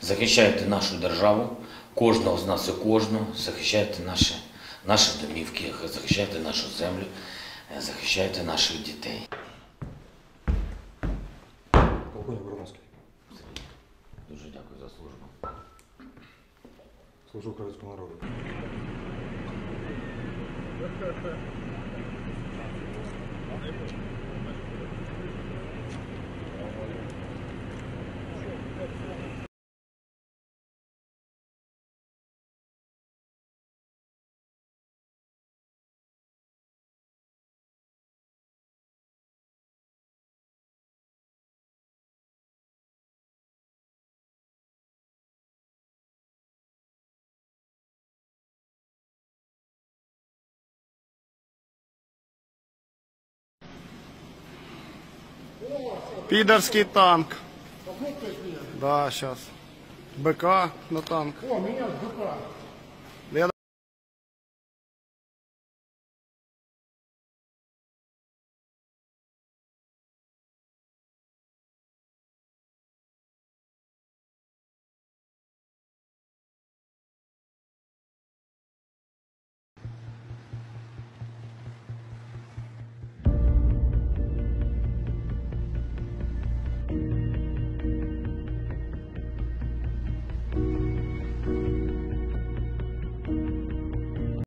захищайте нашу державу, кожного з нас і кожного, захищайте наші домівки, захищайте нашу землю, захищайте наших дітей. Полковник Вороновський. Дуже дякую за службу. Служу українському народу. Пидорский танк. Да, сейчас. БК на танк. О, меня БК.